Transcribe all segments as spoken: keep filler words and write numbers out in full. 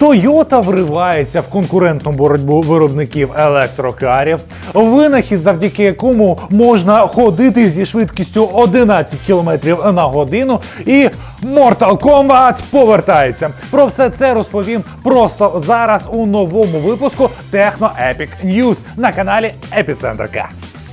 Toyota вривається в конкурентну боротьбу виробників електрокарів, винахід, завдяки якому можна ходити зі швидкістю одинадцять кілометрів на годину, і Mortal Kombat повертається. Про все це розповім просто зараз у новому випуску Techno Epic News на каналі Епіцентр.ка.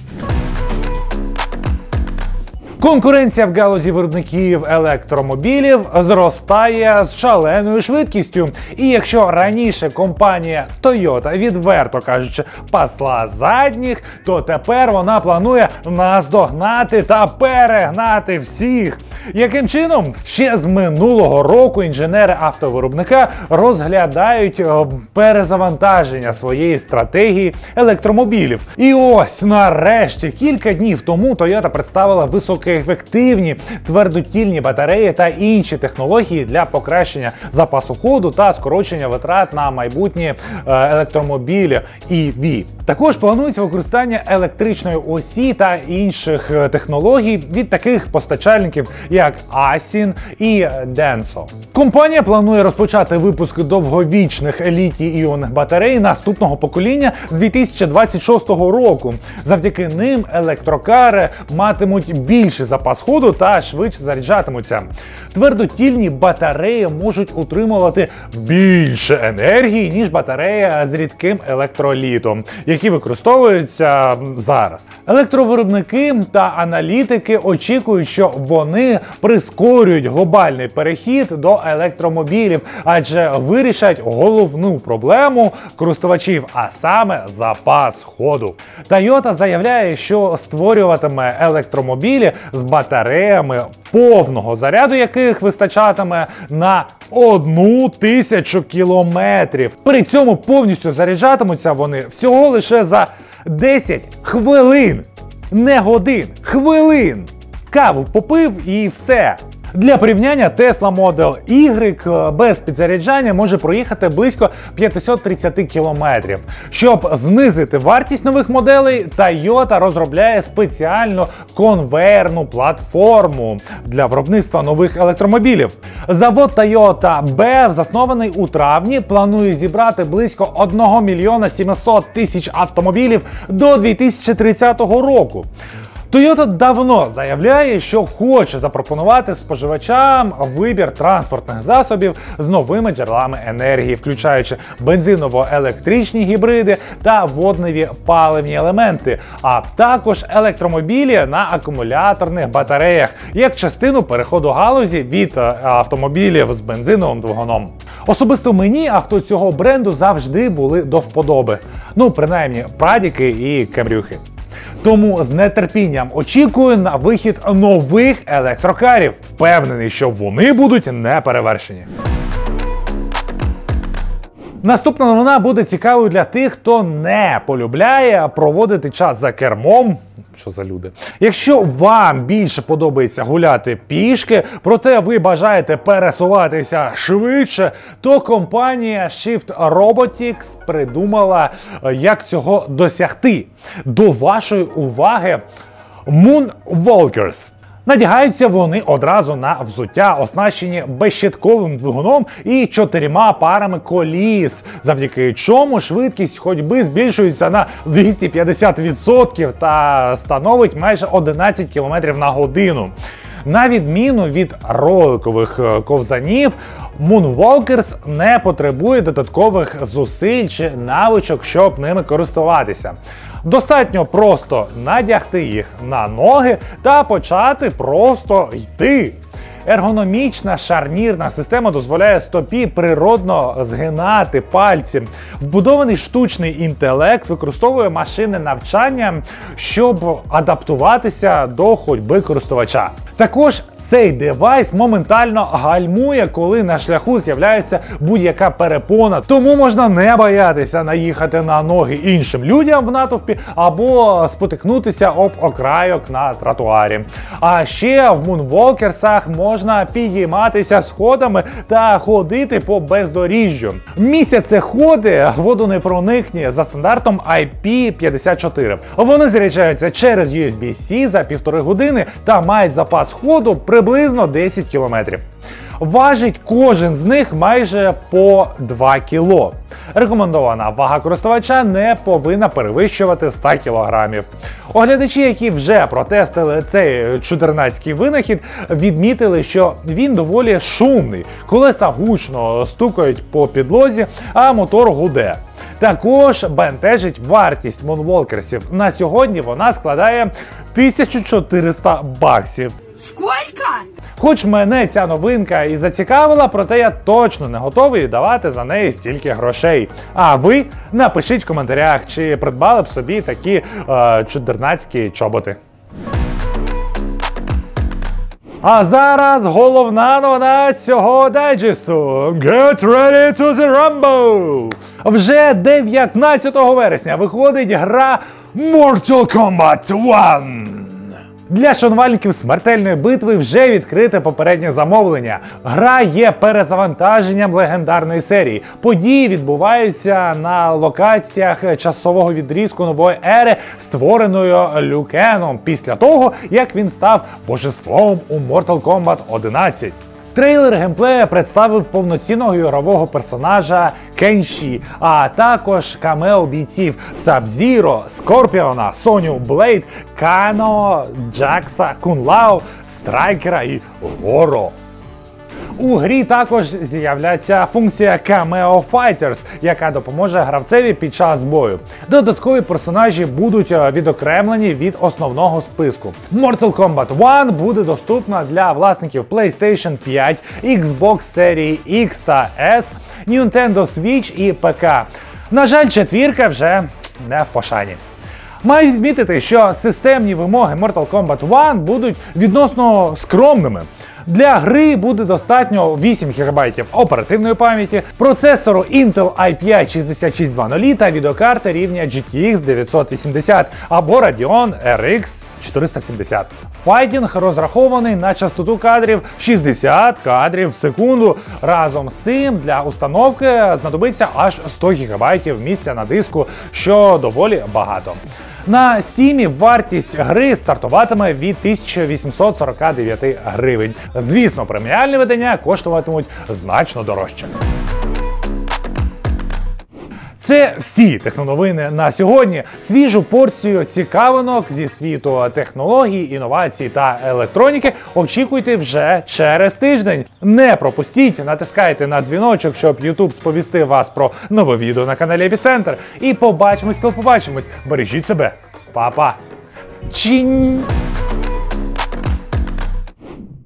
Конкуренція в галузі виробників електромобілів зростає з шаленою швидкістю. І якщо раніше компанія Toyota, відверто кажучи, пасла задніх, то тепер вона планує наздогнати та перегнати всіх. Яким чином? Ще з минулого року інженери автовиробника розглядають перезавантаження своєї стратегії електромобілів. І ось нарешті кілька днів тому Toyota представила високоефективні твердотільні батареї та інші технології для покращення запасу ходу та скорочення витрат на майбутні електромобілі і ві. Також планується використання електричної осі та інших технологій від таких постачальників, як Assin і Denso. Компанія планує розпочати випуск довговічних літій-іонних батарей наступного покоління з дві тисячі двадцять шостого року. Завдяки ним електрокари матимуть більший запас ходу та швидше заряджатимуться. Твердотільні батареї можуть утримувати більше енергії, ніж батарея з рідким електролітом, які використовуються зараз. Електровиробники та аналітики очікують, що вони прискорюють глобальний перехід до електромобілів, адже вирішать головну проблему користувачів, а саме запас ходу. Toyota заявляє, що створюватиме електромобілі з батареями, повного заряду яких вистачатиме на одну тисячу кілометрів. При цьому повністю заряджатимуться вони всього лише за десять хвилин. Не годин, хвилин. Каву попив і все. Для порівняння Tesla Model Y без підзаряджання може проїхати близько п'ятсот тридцять кілометрів. Щоб знизити вартість нових моделей, Toyota розробляє спеціальну конвейерну платформу для виробництва нових електромобілів. Завод Toyota бі і ві, заснований у травні, планує зібрати близько один мільйон сімсот тисяч автомобілів до дві тисячі тридцятого року. Toyota давно заявляє, що хоче запропонувати споживачам вибір транспортних засобів з новими джерелами енергії, включаючи бензиново-електричні гібриди та водневі паливні елементи, а також електромобілі на акумуляторних батареях, як частину переходу галузі від автомобілів з бензиновим двигуном. Особисто мені авто цього бренду завжди були до вподоби. Ну, принаймні, прадіки і кемрюхи. Тому з нетерпінням очікую на вихід нових електрокарів. Впевнений, що вони будуть неперевершені. Наступна новина буде цікавою для тих, хто не полюбляє проводити час за кермом. Що за люди? Якщо вам більше подобається гуляти пішки, проте ви бажаєте пересуватися швидше, то компанія Shift Robotics придумала, як цього досягти. До вашої уваги Moonwalkers. Надягаються вони одразу на взуття, оснащені безщитковим двигуном і чотирма парами коліс, завдяки чому швидкість ходьби збільшується на двісті п'ятдесят відсотків та становить майже одинадцять кілометрів на годину. На відміну від роликових ковзанів, Moonwalkers не потребує додаткових зусиль чи навичок, щоб ними користуватися. Достатньо просто надягти їх на ноги та почати просто йти. Ергономічна шарнірна система дозволяє стопі природно згинати пальці. Вбудований штучний інтелект використовує машинне навчання, щоб адаптуватися до ходьби користувача. Також цей девайс моментально гальмує, коли на шляху з'являється будь-яка перепона, тому можна не боятися наїхати на ноги іншим людям в натовпі або спотикнутися об окрайок на тротуарі. А ще в Moonwalkers'ах можна підійматися сходами та ходити по бездоріжжю. Місяцеходи водонепроникні за стандартом ай пі п'ятдесят чотири. Вони заряджаються через ю ес бі-C за півтори години та мають запас ходу приблизно десять кілометрів. Важить кожен з них майже по два кіло. Рекомендована вага користувача не повинна перевищувати сто кілограмів. Оглядачі, які вже протестили цей чудернацький винахід, відмітили, що він доволі шумний, колеса гучно стукають по підлозі, а мотор гуде. Також бентежить вартість Moonwalkers'ів. На сьогодні вона складає тисячу чотириста баксів. Скільки? Хоч мене ця новинка і зацікавила, проте я точно не готовий давати за неї стільки грошей. А ви напишіть в коментарях, чи придбали б собі такі е, чудернацькі чоботи. А зараз головна новина цього дайджесту. Get ready to the rumble! Вже дев'ятнадцятого вересня виходить гра Mortal Kombat один. Для шанувальників смертельної битви вже відкрите попереднє замовлення. Гра є перезавантаженням легендарної серії. Події відбуваються на локаціях часового відрізку нової ери, створеною Лю Кеном після того, як він став божеством у Mortal Kombat одинадцять. Трейлер геймплею представив повноцінного ігрового персонажа Кенші, а також камео бійців Саб-Зіро, Скорпіона, Соню Блейд, Кано, Джакса, Кун-Лао, Страйкера і Горо. У грі також з'являється функція Cameo Fighters, яка допоможе гравцеві під час бою. Додаткові персонажі будуть відокремлені від основного списку. Mortal Kombat один буде доступна для власників PlayStation п'ять, Xbox серії X та S, Nintendo Switch і пе ка. На жаль, четвірка вже не в пошані. Маю відмітити, що системні вимоги Mortal Kombat один будуть відносно скромними. Для гри буде достатньо вісім гігабайтів оперативної пам'яті, процесору Intel ай п'ять шістдесят шість двадцять та відеокарти рівня джі ті ікс дев'ятсот вісімдесят або Radeon ар ікс чотириста сімдесят. Файтінг розрахований на частоту кадрів шістдесят кадрів в секунду. Разом з тим, для установки знадобиться аж сто гігабайтів місця на диску, що доволі багато. На Стімі вартість гри стартуватиме від тисяча вісімсот сорок дев'ять гривень. Звісно, преміальні видання коштуватимуть значно дорожче. Це всі техноновини на сьогодні. Свіжу порцію цікавинок зі світу технологій, інновацій та електроніки очікуйте вже через тиждень. Не пропустіть, натискайте на дзвіночок, щоб YouTube сповістив вас про нове відео на каналі Епіцентр. І побачимось, коли побачимось. Бережіть себе. Па-па. Чинь!